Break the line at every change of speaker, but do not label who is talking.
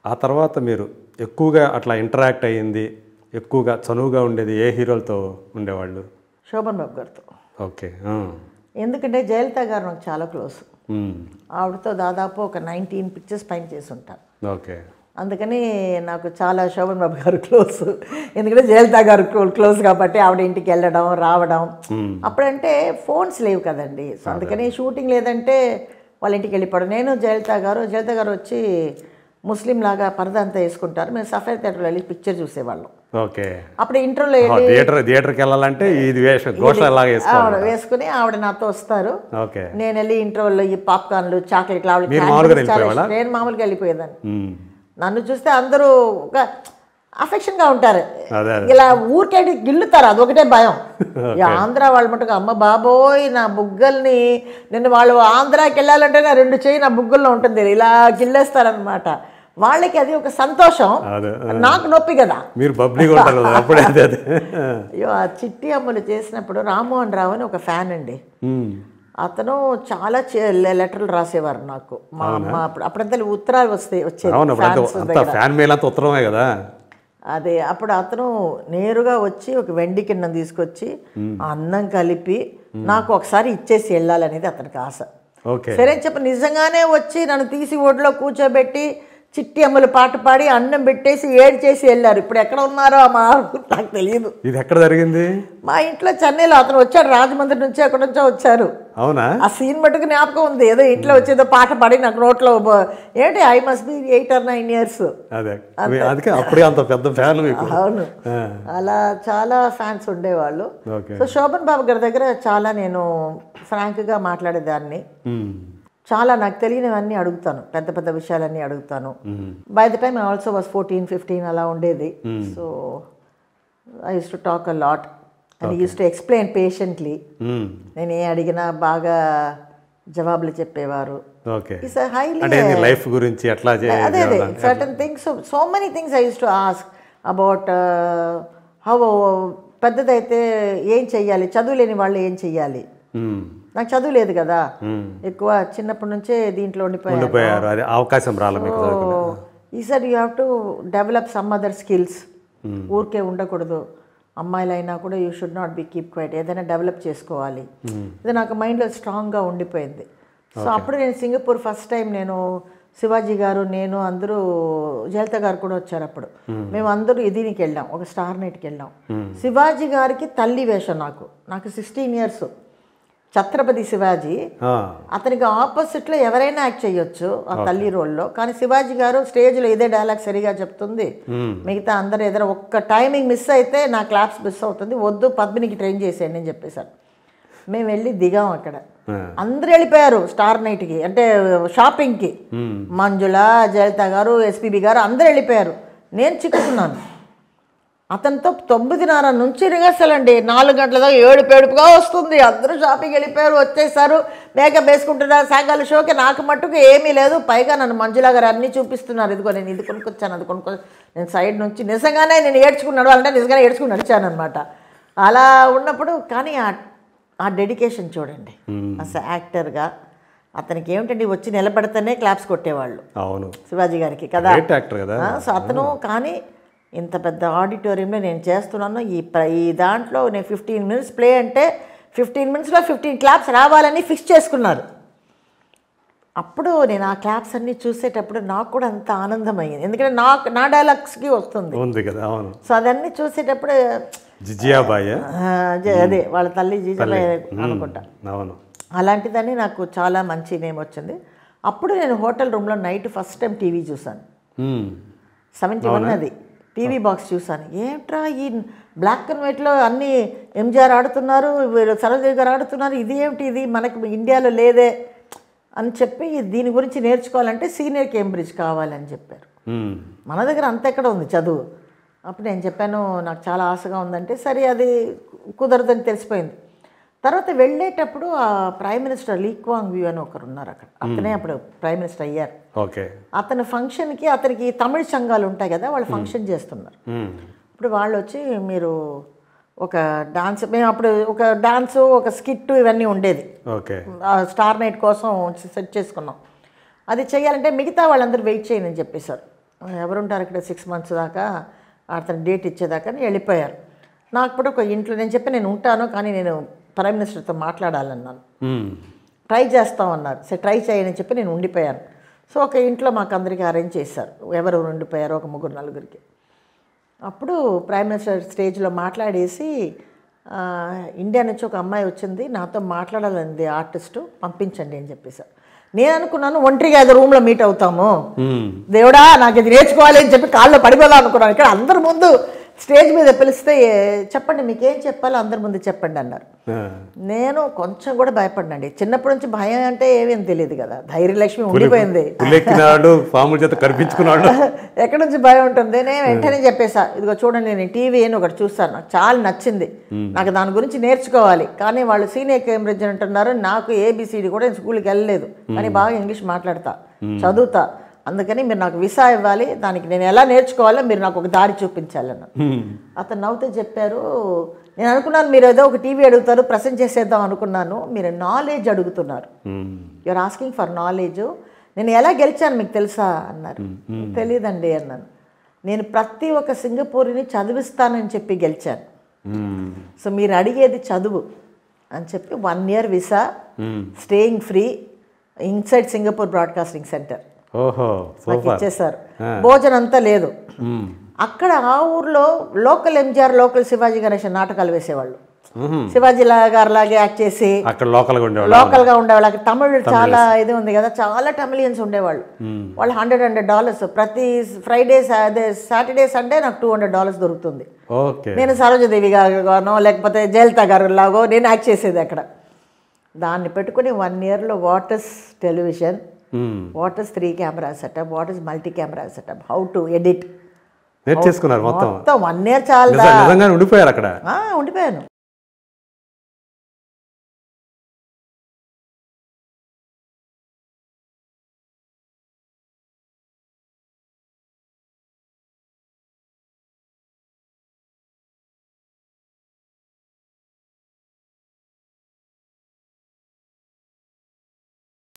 ఆ తర్వాత మీరు ఎక్కువగా అట్లా ఇంటరాక్ట్ అయ్యింది, ఎక్కువగా చనువుగా ఉండేది ఏ హీరోలతో ఉండేవాళ్ళు?
శోభన్ బాబు గారితో.
ఓకే.
ఎందుకంటే జయలలిత గారు నాకు చాలా క్లోజ్. ఆవిడతో దాదాపు ఒక 19 పిక్చర్స్ పైన చేసి ఉంటాను.
ఓకే.
అందుకని నాకు చాలా శోభన్ బాబు గారు క్లోజ్. ఎందుకంటే జయలలిత గారు క్లోజ్ కాబట్టి ఆవిడ ఇంటికి వెళ్ళడం రావడం. అప్పుడంటే ఫోన్స్ లేవు కదండి. సో అందుకని షూటింగ్ లేదంటే వాళ్ళ ఇంటికి వెళ్ళిపోవడం. నేను జయలలిత గారు వచ్చి ముస్లిం లాగా పరద అంతా వేసుకుంటారు. మేము సఫేర్ థియేటర్లో వెళ్ళి పిక్చర్ చూసేవాళ్ళం.
ఓకే.
అప్పుడు ఇంటర్లో
థియేటర్కి వెళ్ళాలంటే
వేసుకుని ఆవిడ నాతో వస్తారు. నేను వెళ్ళి ఇంటర్వెల్లో ఈ పాప్కార్న్లు చాక్లెట్లు ఆవిడ నేను మామూలుగా వెళ్ళిపోయేదాన్ని. నన్ను చూస్తే అందరూ ఒక అఫెక్షన్గా ఉంటారు, ఇలా ఊరికేటి గిల్లుతారు, అదొకటే భయం. ఆంధ్ర వాళ్ళు మటుకు అమ్మ బాబోయ్ నా బుగ్గల్ని నిన్ను వాళ్ళు ఆంధ్రాకి వెళ్ళాలంటే నా 2 చేయి నా బుగ్గల్లో ఉంటుంది, ఇలా గిల్లేస్తారనమాట. వాళ్ళకి అది ఒక సంతోషం, నాకు నొప్పి కదా.
మీరు బబ్లీగా ఉంటారు అప్పుడే.
అయ్యో ఆ చిట్టి అమ్మలు చేసినప్పుడు రామ్మోహన్ రావు అని ఒక ఫ్యాన్ అండి, అతను చాలా లెటర్లు రాసేవారు నాకు. మా అమ్మ అప్పుడంతా ఉత్తరాలు వచ్చేది. అదే అప్పుడు అతను నేరుగా వచ్చి ఒక వెండి కిందం తీసుకొచ్చి అన్నం కలిపి నాకు ఒకసారి ఇచ్చేసి వెళ్ళాలనేది అతనికి ఆశ. సరే చెప్ప నిజంగానే వచ్చి నన్ను తీసి ఒడిలో కూర్చోబెట్టి చిట్టి అమ్మలు పాట పాడి అన్నం పెట్టేసి ఏడు చేసి వెళ్ళారు. ఇప్పుడు ఎక్కడ ఉన్నారో మా నాకు తెలియదు.
ఇది ఎక్కడ జరిగింది?
మా ఇంట్లో చెన్నైలో. అతను వచ్చాడు రాజమండ్రి నుంచి, అక్కడ నుంచో వచ్చారు.
అవునా?
ఆ సీన్ మటుకు జ్ఞాపకం ఉంది. ఏదో ఇంట్లో వచ్చేదో పాట పాడి నాకు నోట్లో ఏంటి I must be 8 or 9 years. అవును, అలా చాలా ఫ్యాన్స్ ఉండేవాళ్ళు. సో శోభన్ బాబు గారి దగ్గర చాలా నేను ఫ్రాంక్గా మాట్లాడేదాన్ని. చాలా నాకు తెలియనివన్నీ అడుగుతాను, పెద్ద పెద్ద విషయాలన్నీ అడుగుతాను. By the time I also was 14-15 అలా ఉండేది. So I used to talk a lot and used to explain patiently. నేను ఏ అడిగినా బాగా జవాబులు చెప్పేవారు. Certain things, so many things I used to ask about how. పెద్దదైతే ఏం చెయ్యాలి, చదువు లేని వాళ్ళు ఏం చెయ్యాలి. నాకు చదువు లేదు కదా, ఎక్కువ చిన్నప్పటి నుంచే దీంట్లో ఉండిపోయారు,
అవకాశం రాలేదు.
ఈ sir you have to develop some other skills. ఊరికే ఉండకూడదు, అమ్మాయిలైనా కూడా you should not be keep quiet, ఏదైనా డెవలప్ చేసుకోవాలి. ఇది నాకు మైండ్లో స్ట్రాంగ్గా ఉండిపోయింది. సో అప్పుడు నేను సింగపూర్ ఫస్ట్ టైం నేను శివాజీ గారు నేను అందరూ జయలలిత గారు కూడా వచ్చారు. అప్పుడు మేము అందరూ దీనికి వెళ్ళాం, ఒక స్టార్ నైట్కి వెళ్ళాం. శివాజీ గారికి తల్లి వేషం. నాకు 16 years. ఛత్రపతి శివాజీ, అతనికి ఆపోజిట్లో ఎవరైనా యాక్ట్ చేయొచ్చు ఆ తల్లి రోల్లో. కానీ శివాజీ గారు స్టేజ్లో ఇదే డైలాగ్ సరిగా చెప్తుంది, మిగతా అందరూ ఏదైనా ఒక్క టైమింగ్ మిస్ అయితే నా క్లాప్స్ మిస్ అవుతుంది, వద్దు పద్మినికి ట్రైన్ చేసేయండి అని చెప్పేశారు. మేము వెళ్ళి దిగాం. అక్కడ అందరూ వెళ్ళిపోయారు స్టార్ నైట్కి, అంటే షాపింగ్కి. మంజుల, జయలలిత గారు, ఎస్పీబీ గారు అందరూ వెళ్ళిపోయారు. నేను చిక్కుకున్నాను. అతనితో 9:30 నుంచి రిహర్సల్ అండి, 4 గంటల దాకా ఏడుపుగా వస్తుంది. అందరూ షాపింగ్ వెళ్ళిపోయారు, వచ్చేసారు, మేకప్ వేసుకుంటున్నారు. సాయంకాలం షోకి నాకు మట్టుకు ఏమీ లేదు. పైగా నన్ను మంజులా గారు అన్నీ చూపిస్తున్నారు, ఇదిగో నేను ఇది కొనుక్కొచ్చాను, అది నేను సైడ్ నుంచి నిజంగానే నేను ఏడ్చుకున్నాడు అంటే నిజంగానే ఏడ్చుకుని నడిచాను అనమాట. అలా ఉన్నప్పుడు కానీ ఆ డెడికేషన్ చూడండి. అసలు యాక్టర్గా అతనికి ఏమిటండి వచ్చి నిలబడితేనే క్లాప్స్ కొట్టేవాళ్ళు.
అవును,
శివాజీ గారికి కదా. సో అతను కానీ ఇంత పెద్ద ఆడిటోరియంలో నేను చేస్తున్నాను. ఈ దాంట్లో నేను 15 minutes ప్లే అంటే 15 minutesలో 15 claps రావాలని ఫిక్స్ చేసుకున్నారు. అప్పుడు నేను ఆ క్లాప్స్ అన్నీ చూసేటప్పుడు నాకు కూడా అంత ఆనందం అయ్యింది, ఎందుకంటే నా డైలాగ్స్కి వస్తుంది కదా. సో అదన్నీ చూసేటప్పుడు అదే వాళ్ళ తల్లి జిజాబాయ్ అనుకుంటా. అలాంటిదని నాకు చాలా మంచి నేమ్ వచ్చింది. అప్పుడు నేను హోటల్ రూమ్లో నైట్ ఫస్ట్ టైం టీవీ చూసాను. 71 అది టీవీ బాక్స్ చూసాను. ఏంట్రా ఈ బ్లాక్ అండ్ వైట్లో అన్నీ ఎంజీఆర్ ఆడుతున్నారు, సరోజిని గారు ఆడుతున్నారు, ఇది ఏమిటి, ఇది మనకు ఇండియాలో లేదే అని చెప్పి దీని గురించి నేర్చుకోవాలంటే సీనియర్ కేంబ్రిడ్జ్ కావాలని చెప్పారు. మన దగ్గర అంత ఎక్కడ ఉంది చదువు. అప్పుడు నేను చెప్పాను నాకు చాలా ఆశగా ఉందంటే, సరే అది కుదరదని తెలిసిపోయింది. తర్వాత వెళ్ళేటప్పుడు ఆ prime minister Lee Kuan Yew అని ఒకరు ఉన్నారు అక్కడ, అతనే అప్పుడు ప్రైమ్ మినిస్టర్ అయ్యారు. అతని ఫంక్షన్కి అతనికి తమిళ సంఘాలు ఉంటాయి కదా, వాళ్ళు ఫంక్షన్ చేస్తున్నారు. ఇప్పుడు వాళ్ళు వచ్చి మీరు ఒక డాన్స్, మేము అప్పుడు ఒక డాన్స్ ఒక స్కిట్ ఇవన్నీ ఉండేది స్టార్ నైట్ కోసం సెట్ చేసుకున్నాం. అది చేయాలంటే మిగతా వాళ్ళందరూ వెయిట్ చేయని చెప్పేశారు. ఎవరుంటారు ఇక్కడ 6 months దాకా, అతను డేట్ ఇచ్చేదాకా అని వెళ్ళిపోయారు. నాకు కూడా ఒక ఇంట్లో నేను చెప్పి నేను ఉంటాను, కానీ నేను ప్రైమ్ మినిస్టర్తో మాట్లాడాలన్నాను. ట్రై చేస్తామన్నారు. సరే ట్రై చేయని చెప్పి నేను ఉండిపోయాను. సో ఒక ఇంట్లో మాకు అందరికీ అరేంజ్ చేశారు, ఎవరు ఉండిపోయారు, ఒక 3-4 అప్పుడు ప్రైమ్ మినిస్టర్ స్టేజ్లో మాట్లాడేసి, ఇండియా నుంచి ఒక అమ్మాయి వచ్చింది, నాతో మాట్లాడాలంది ఆర్టిస్టు, పంపించండి అని చెప్పేశారు. నేను అనుకున్నాను ఒంటరిగా ఏదో రూమ్లో మీట్ అవుతాము, దేవుడా నాకు ఇది నేర్చుకోవాలి అని చెప్పి కాళ్ళలో పడిపోదాం అనుకున్నాను. ఇక్కడ అందరి ముందు స్టేజ్ మీద పిలిస్తే చెప్పండి మీకేం చెప్పాలో అందరి ముందు చెప్పండి అన్నారు. నేను కొంచెం కూడా భయపడినండి. చిన్నప్పటి నుంచి భయం అంటే ఏమేమి తెలియదు కదా, ధైర్యలక్ష్మి ఉండిపోయింది. ఎక్కడి నుంచి భయం ఉంటుంది. నేను వెంటనే చెప్పేసా, ఇదిగో చూడండి నేను టీవీ అని ఒకటి చూస్తాను, నాకు చాలా నచ్చింది, నాకు దాని గురించి నేర్చుకోవాలి, కానీ వాళ్ళు సీనియర్ కేంబ్రిడ్జ్ అంటున్నారు, నాకు ఏబిసిడి కూడా నేను స్కూల్కి వెళ్ళలేదు, కానీ బాగా ఇంగ్లీష్ మాట్లాడతా, చదువుతా, అందుకని మీరు నాకు వీసా ఇవ్వాలి, దానికి నేను ఎలా నేర్చుకోవాలో మీరు నాకు ఒక దారి చూపించాలన్న. అతను నవ్వుతూ చెప్పారు, నేను అనుకున్నాను మీరు ఏదో ఒక టీవీ అడుగుతారు, ప్రజెంట్ చేసేద్దాం అనుకున్నాను, మీరు నాలెడ్జ్ అడుగుతున్నారు, యూఆర్ ఆస్కింగ్ ఫర్ నాలెడ్జ్. నేను ఎలా గెలిచాను మీకు తెలుసా అన్నారు. తెలియదండి అన్నాను. నేను ప్రతి ఒక్క సింగపూర్ని చదివిస్తానని చెప్పి గెలిచాను, సో మీరు అడిగేది చదువు అని చెప్పి 1 year visa, staying free inside Singapore Broadcasting Centre నాకు ఇచ్చేసారు. భోజనం అంతా లేదు. అక్కడ ఆ ఊర్లో లోకల్ ఎంజిఆర్, లోకల్ శివాజీ గణేశన్ నాటకాలు వేసేవాళ్ళు. శివాజీ గారు లాగే యాక్ట్ చేసి లోకల్గా ఉండేవాళ్ళు. అక్కడ తమిళ్ చాలా ఇది ఉంది కదా, చాలా తమిళియన్స్ ఉండేవాళ్ళు. వాళ్ళు $100 ప్రతి ఫ్రైడే, సాటర్డే, సండే నాకు $200 దొరుకుతుంది. నేను సరోజదేవి గారుగానో లేకపోతే జయలల గారు లాగో నేను యాక్ట్ చేసేది అక్కడ. దాన్ని పెట్టుకుని 1 yearలో what is television, what is 3 camera setup, what is multi camera setup, how to edit
నేర్చేసుకున్నారు మొత్తం.
1 year చాలా.
ఉండిపోయారు అక్కడ.
ఉండిపోయాను.